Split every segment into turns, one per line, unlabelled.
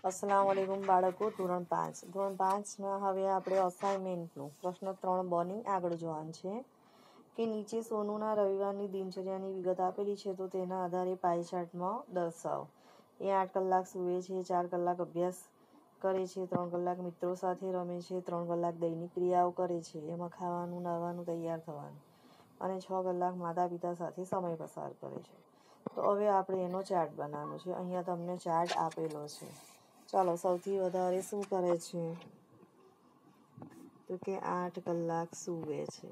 अस्सलाम वालेकुम बाळको ધોરણ 5 ધોરણ 5 માં હવે આપણે અસાઇનમેન્ટનું પ્રશ્ન 3 બની આગળ જોવાનું છે કે નીચે સોનુના રવિવારની દિનચર્યાની વિગત આપેલી છે તો તેના આધારે પાઈ ચાર્ટમાં દર્શાવો. એ 8 કલાક સૂવે છે, 4 કલાક અભ્યાસ કરે છે, 3 કલાક મિત્રો સાથે રમે છે, 3 કલાક દૈનિક ક્રિયાઓ કરે છે, એમાં ખાવાનું, નાહવાનું, તૈયાર થવાનું, અને 6 કલાક માતા પિતા સાથે સમય પસાર કરે છે. તો હવે આપણે એનો ચાર્ટ બનાવવાનો છે. અહીંયા તમને ચાર્ટ આપેલો છે. ચાલો, સૌથી વધારે શું કરે છે તો કે 8 કલાક સૂવે છે.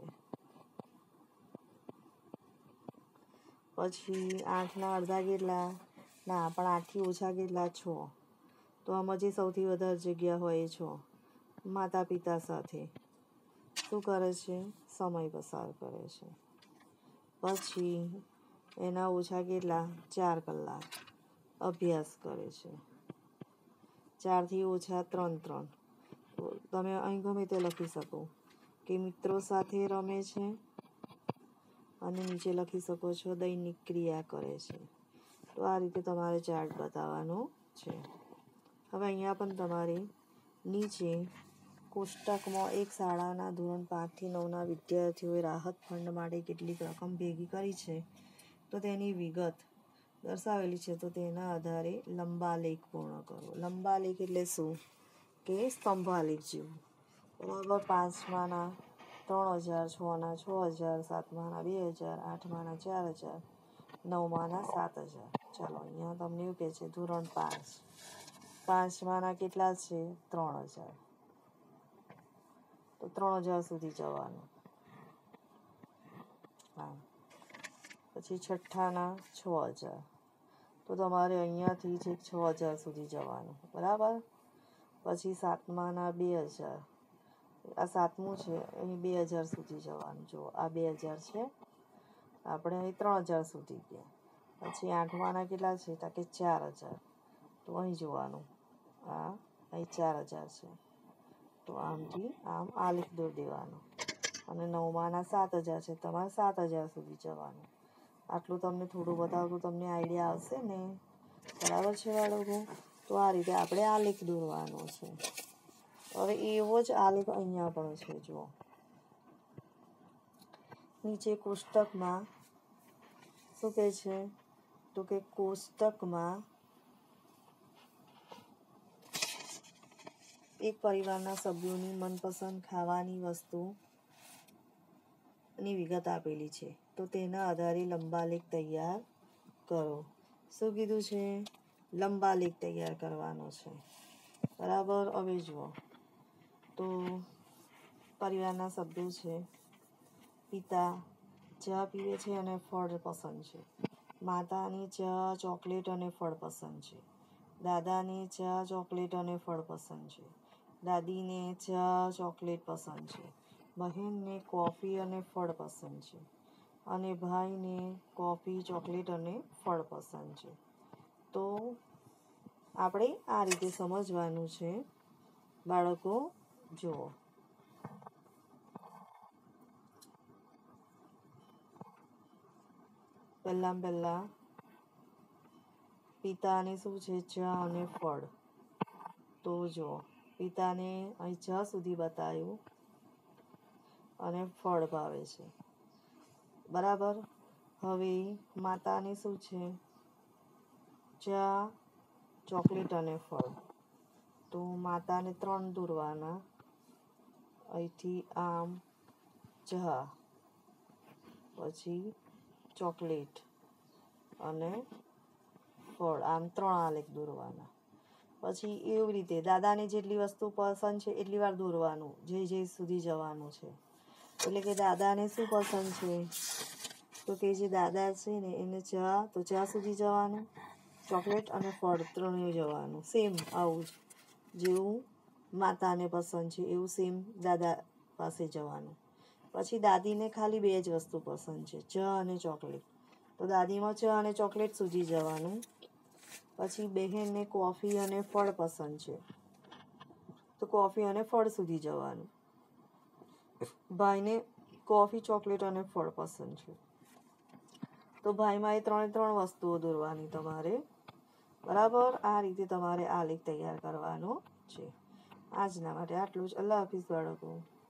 પછી 8ના અડધા કેટલા? ના, પણ 8થી ઓછા કેટલા? 6. તો આમાં જે સૌથી વધારે જગ્યા હોય એ 6. માતા પિતા સાથે શું કરે છે? સમય પસાર કરે છે. પછી એના ઓછા કેટલા? 4 કલાક અભ્યાસ કરે છે. 4થી ઓછા 3. તો તમે અહીં ગમે તે લખી શકો કે મિત્રો સાથે રમે છે, અને નીચે લખી શકો છો દૈનિક ક્રિયા કરે છે. તો આ રીતે તમારે ચાર્ટ બતાવવાનો છે. હવે અહીંયા પણ તમારે નીચે કોષ્ટકમાં એક શાળાના ધોરણ 5 થી 9ના વિદ્યાર્થીઓએ રાહત ફંડ માટે કેટલીક રકમ ભેગી કરી છે તો તેની વિગત દર્શાવેલી છે. તો તેના આધારે લંબાલેખ પૂર્ણ કરો. લંબાલેખ એટલે શું? કે સ્તંભાલેખ જેવું. બરાબર. 5માના 3000, 6ના 6000, 7માના 2000, 8માના 4000, 9માના 7000. ચાલો, અહીંયા તમને એવું કહે છે ધોરણ 5. 5માના કેટલા છે? 3000. તો 3000 સુધી જવાનું. હા. પછી 6ઠ્ઠાના 6000. તો તમારે અહીંયાથી છેક 6000 સુધી જવાનું. બરાબર. પછી 7માના 2000. આ 7મું છે, અહીં 2000 સુધી જવાનું. જો આ 2000 છે, આપણે અહીં 3000 સુધી ગયા. પછી 8માના કેટલા છે? તો કે 4000. તો અહીં જોવાનું, અહીં 4000 છે. તો આમથી આમ આલેખ દોરી દેવાનો. અને 9માના 7000 છે, તમારે 7000 સુધી જવાનું. આટલું તમને થોડું બતાવું તો તમને આઈડિયા આવશે ને. બરાબર છે બાળકો? તો આ રીતે આપણે આલેખ દોરવાનો છે. હવે એવો જ આલેખ અહીંયા પણ છે. જુઓ, નીચે કોષ્ટકમાં શું કહે છે તો કે કોષ્ટકમાં એક પરિવારના સભ્યોની મનપસંદ ખાવાની વસ્તુની વિગત આપેલી છે તો તેના આધારે લંબાલેખ તૈયાર કરો. શું કીધું છે? લંબાલેખ તૈયાર કરવાનો છે. બરાબર. હવે જુઓ, તો પરિવારના સભ્યો છે. પિતા ચા પીવે છે અને ફળ પસંદ છે. માતાને ચા, ચોકલેટ અને ફળ પસંદ છે. દાદાને ચા, ચોકલેટ અને ફળ પસંદ છે. દાદીને ચા, ચોકલેટ પસંદ છે. બહેનને કોફી અને ફળ પસંદ છે. અને ભાઈને કોફી, ચોકલેટ અને ફળ પસંદ છે. તો આપણે આ રીતે સમજવાનું છે બાળકો. જુઓ, પહેલા પિતાને શું છે? ચા અને ફળ. તો જુઓ, પિતાને અહીં ચા સુધી બતાવ્યું અને ફળ ભાવે છે. બરાબર. હવે માતાને શું છે? ચા, ચોકલેટ અને ફળ. તો માતાને 3 દોરવાના. અહીંથી આમ ચા, પછી ચોકલેટ અને ફળ, આમ 3 આલેખ દોરવાના. પછી એવી રીતે દાદાને જેટલી વસ્તુ પસંદ છે એટલી વાર દોરવાનું, જે સુધી જવાનું છે. એટલે કે દાદાને શું પસંદ છે તો કે જે દાદા છે ને એને ચા, તો ચા સુધી જવાનું. ચોકલેટ અને ફળ 3 જવાનું. સેમ આવું જ જેવું માતાને પસંદ છે એવું સેમ દાદા પાસે જવાનું. પછી દાદીને ખાલી 2 જ વસ્તુ પસંદ છે, ચા અને ચોકલેટ. તો દાદીમાં ચા અને ચોકલેટ સુધી જવાનું. પછી બહેનને કોફી અને ફળ પસંદ છે તો કોફી અને ફળ સુધી જવાનું. ભાઈને કોફી, ચોકલેટ અને ફળ પસંદ છે તો ભાઈમાં એ 3 વસ્તુઓ દોરવાની તમારે. બરાબર. આ રીતે તમારે આલેખ તૈયાર કરવાનો છે. આજના માટે આટલું જ. અલ્લાહ હાફિઝ બાળકો.